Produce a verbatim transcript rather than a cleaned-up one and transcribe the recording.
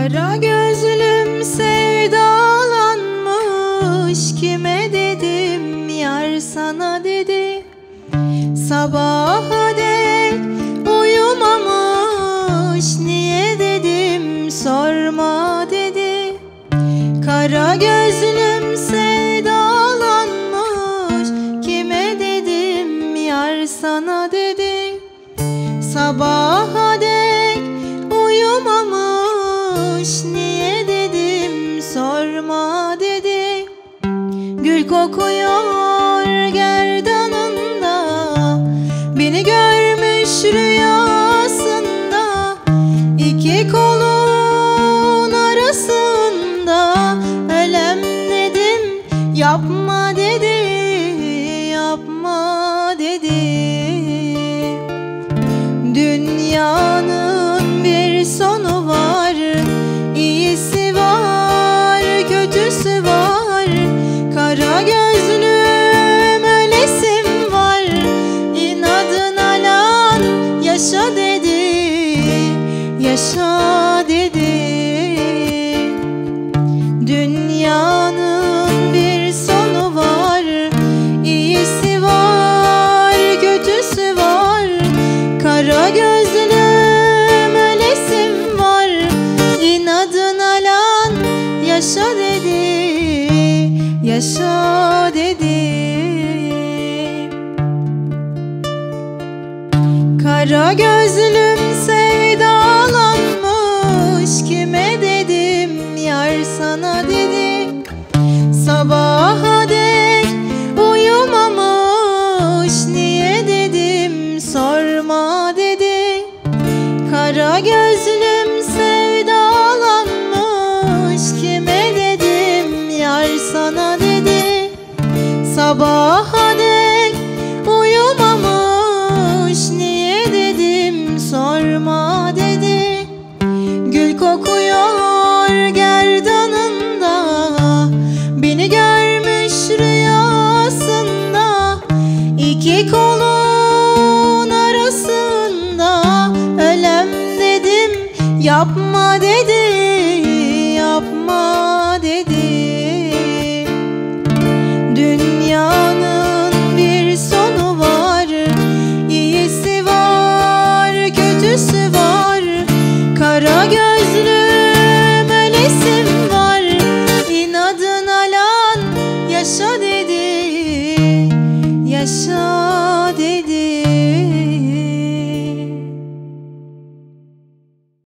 Kara gözlüm sevdalanmış, kime dedim yar sana dedi. Sabaha dek uyumamış, niye dedim sorma dedi. Kara gözlüm sevdalanmış, kime dedim yar sana dedi. Sabaha dek uyumamış, niye dedim sorma dedi. Gül kokuyor gerdanında, beni görmüş rüyasında. İki kolun arasında ölem dedim, yapma dedi, yapma dedi. Dünyanın bir sonu var, iyisi var, kötüsü var. Kara gözlüm ölesim var, inadına lan yaşa dedi, yaşa dedi. Dünyanın bir sonu var, iyisi var, kötüsü var. Kara gözlüm ölesim var, inadına lan yaşa dedi, yaşa dedi. Kara gözlüm sevdalanmış, kime dedim yar sana dedi. Sabah